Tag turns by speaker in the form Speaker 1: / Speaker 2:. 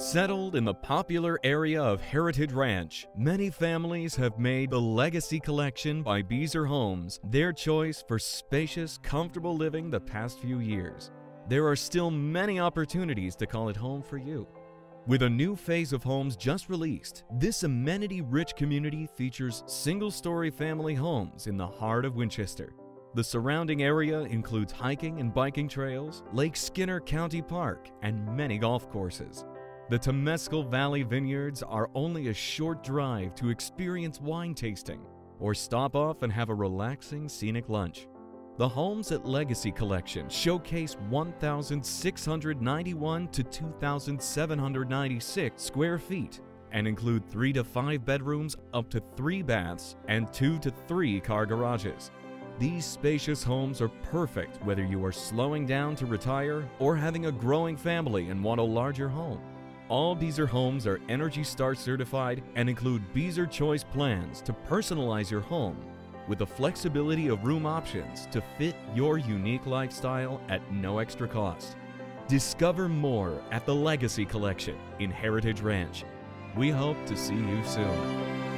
Speaker 1: Settled in the popular area of Heritage Ranch, many families have made the Legacy Collection by Beazer Homes their choice for spacious, comfortable living the past few years. There are still many opportunities to call it home for you. With a new phase of homes just released, this amenity-rich community features single-story family homes in the heart of Winchester. The surrounding area includes hiking and biking trails, Lake Skinner County Park, and many golf courses. The Temescal Valley Vineyards are only a short drive to experience wine tasting or stop off and have a relaxing scenic lunch. The homes at Legacy Collection showcase 1,691 to 2,796 square feet and include 3 to 5 bedrooms, up to 3 baths, and 2 to 3 car garages. These spacious homes are perfect whether you are slowing down to retire or having a growing family and want a larger home. All Beazer homes are Energy Star certified and include Beazer Choice plans to personalize your home with the flexibility of room options to fit your unique lifestyle at no extra cost. Discover more at the Legacy Collection in Heritage Ranch. We hope to see you soon.